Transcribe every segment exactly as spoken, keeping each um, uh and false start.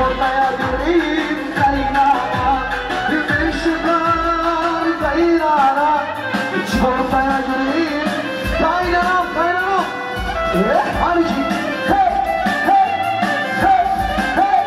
Çortaya yürüyün kaynana, Gümüşler kaynana, çortaya yürüyün kaynana, kaynana. Eh, hadi hey, hey, hey, hey.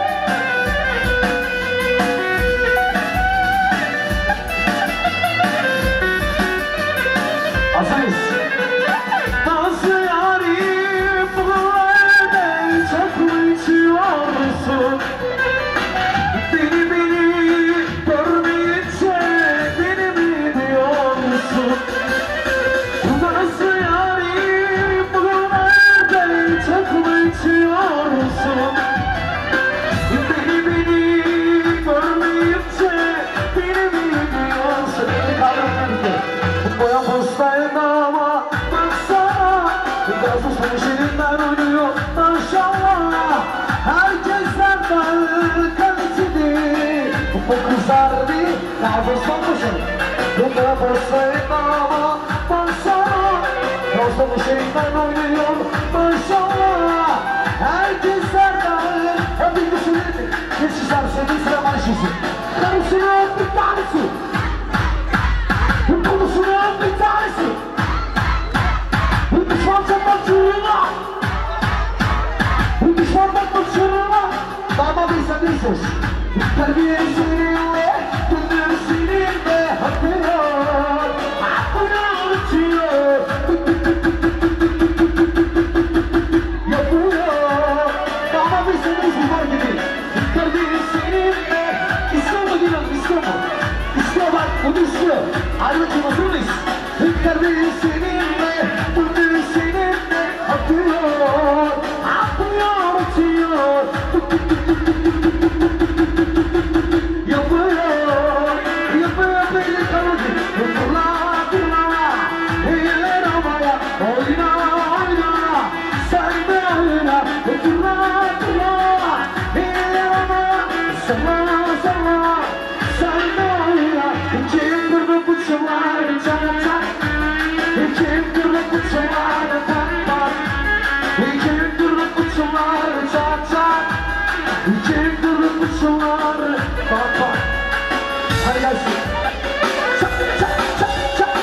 Hazırız. Nasıl yarim bu evde çok mu içiyorsun? Beni beni görmeyince beni mi diyorsun? Nasıl yarim bu evde çok mu içiyorsun? Beni beni görmeyince beni mi diyorsun? Boya postayında ama baksana, gazlı son şerinden oynuyor maşallah. Herkesten daha kaliteli bu kızlar bir gazlı son koşun. Boya postayında ama baksana, gazlı şerinden oynuyor maşallah. Herkesten daha hepimiz söyledik. Geçişler sevdiği sıra marşısı. Karısına bir tanesi. Konuşuyor bir tanesi. Bu düşman çatmak çığırına. Bu düşman çatmak çığırına. Dama bilsen bilsiz. Terbiye seninle, gündür seninle akıyor. Akıyor, uçuyor. Yapıyor. Dama bilsen bilsiz var gibi. Terbiye seninle. İstiyor mu diyorum, istiyor mu? İstiyor bak, bunu istiyor. Ayrıca hazırız. Terbiye seninle, gündür seninle akıyor. Akıyor, uçuyor. Yapıyor, yapıyor belli kalıcı. Fırla, fırla, eller havaya. Oyna, oyna, sen de oyna. Fırla, fırla, eller havaya. Salla, salla, sen de oyna. Kim kırdı bu çalar, çat çat. Kim kırdı bu çalar, pat pat. Kim kırdı bu çalar, çat çat. Kim kırdı bu çalar, pat pat. Hadi gelsin. Çat çat çat çat.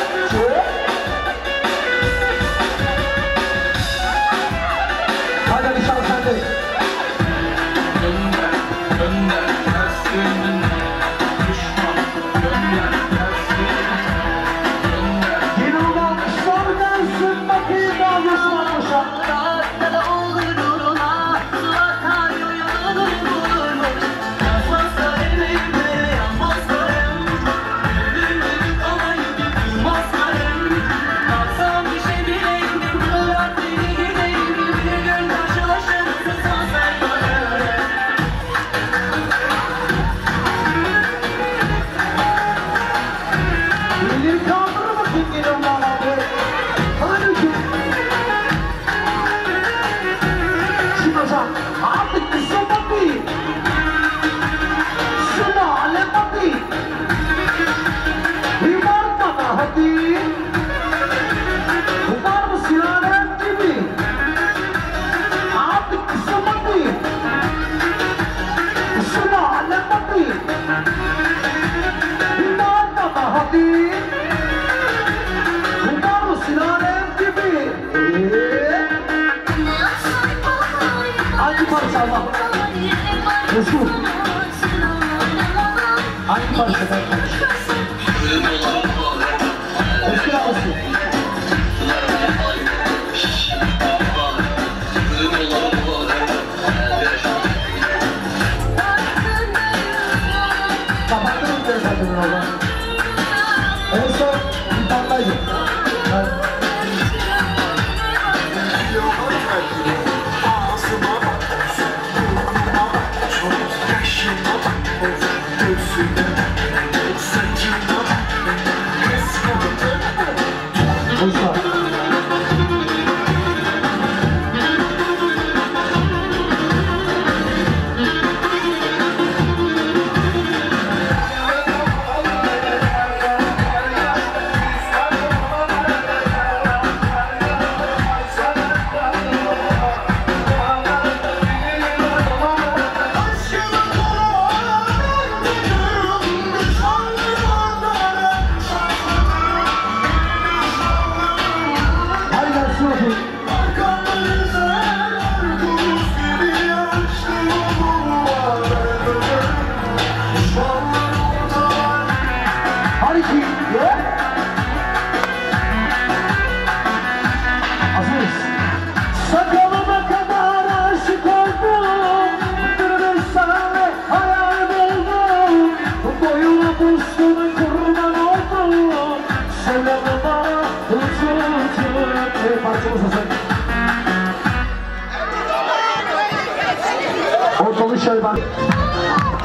Hadi hadi şans sende. Gönder, gönder gelsin. Düşman, gönder gelsin. Gönder. Yeni olan düşman gelsin. Bakayım ne yapıyorsun Almış'a. Rahatta da olur uğruna, su akar yuyulur bulurmuş. Yazmazsa emeğime, yanmazsa em. Gönlümün olayı durmazsa em. Baksam bir şey bileyim, bırak beni gideyim. Bir gün karşılaşırsa sen sen bana. Elleri kaldırır bakayım yeni olan abi. Hadi ki. Şimdi hocam artık kısılma değil. Sıma alema değil. Yuvartma da hadi. Var mı silahlar gibi? Artık kısılma değil. Sıma alema değil. Yuvartma da hadi. Var mı silahlar gibi? Eee? Hangi parça Allah? Resul. Hangi parça ben konuşuyorum? Resul ağası. Kapattım telefonunu orada. En son bir tandaydı. Hoşça. masası. Ortalığı şöyle ben.